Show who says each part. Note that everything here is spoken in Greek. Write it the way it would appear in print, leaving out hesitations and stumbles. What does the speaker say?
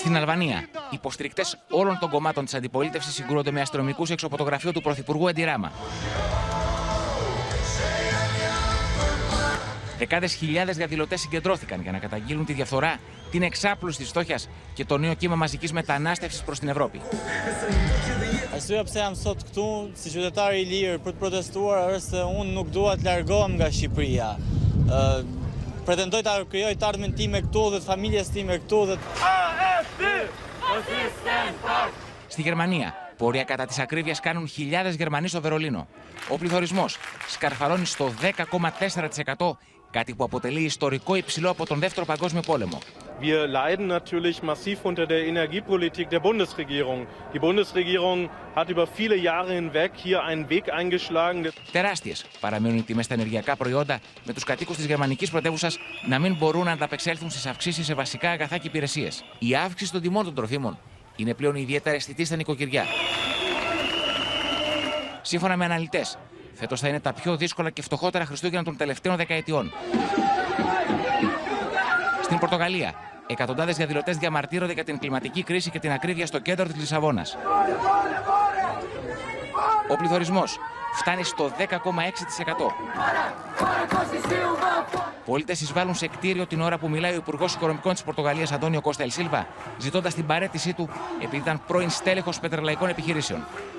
Speaker 1: Στην Αλβανία, υποστηρικτές όλων των κομμάτων της αντιπολίτευσης συγκρούονται με αστυνομικούς έξω από το γραφείο του Πρωθυπουργού Έντι Ράμα. Δεκάδες χιλιάδες διαδηλωτές συγκεντρώθηκαν για να καταγγείλουν τη διαφθορά, την εξάπλωση της φτώχειας και το νέο κύμα μαζικής μετανάστευσης προς την Ευρώπη.
Speaker 2: Arsyeja pse jam sot këtu si qytetar i lirë për të protestuar është se unë nuk dua të largohem nga Shqipëria. Pretendoj ta krijoj të ardhmen time këtu dhe të familjes time këtu dhe
Speaker 1: Στη Γερμανία, πορεία κατά της ακρίβειας κάνουν χιλιάδες Γερμανοί στο Βερολίνο. Ο πληθωρισμός σκαρφαλώνει στο 10,4%, κάτι που αποτελεί ιστορικό υψηλό από τον Δεύτερο Παγκόσμιο Πόλεμο.
Speaker 3: Wir leiden natürlich massiv unter der Energiepolitik der Bundesregierung. Die Bundesregierung hat über viele Jahre hinweg hier einen Weg eingeschlagen.
Speaker 1: Τεράστιες παραμένουν οι τιμές στα ενεργειακά προϊόντα, με τους κατοίκους της γερμανικής πρωτεύουσας να μην μπορούν να ανταπεξέλθουν στις αυξήσεις σε βασικά αγαθά και υπηρεσίες. Η αύξηση των τιμών των τροφίμων είναι πλέον ιδιαίτερα αισθητή στα νοικοκυριά. Σύμφωνα με αναλυτές, φέτος θα είναι τα πιο δύσκολα και φτωχότερα Χριστούγεννα των τελευταίων δεκαετιών. Στην Πορτογαλία, εκατοντάδες διαδηλωτές διαμαρτύρονται για την κλιματική κρίση και την ακρίβεια στο κέντρο της Λισαβόνας. Ο πληθωρισμός φτάνει στο 10,6%. Πολίτες εισβάλλουν σε κτίριο την ώρα που μιλάει ο Υπουργός Οικονομικών της Πορτογαλίας, Αντώνιο Κώστα Ελ Σίλβα, ζητώντας την παραίτησή του επειδή ήταν πρώην στέλεχος πετρελαϊκών επιχειρήσεων.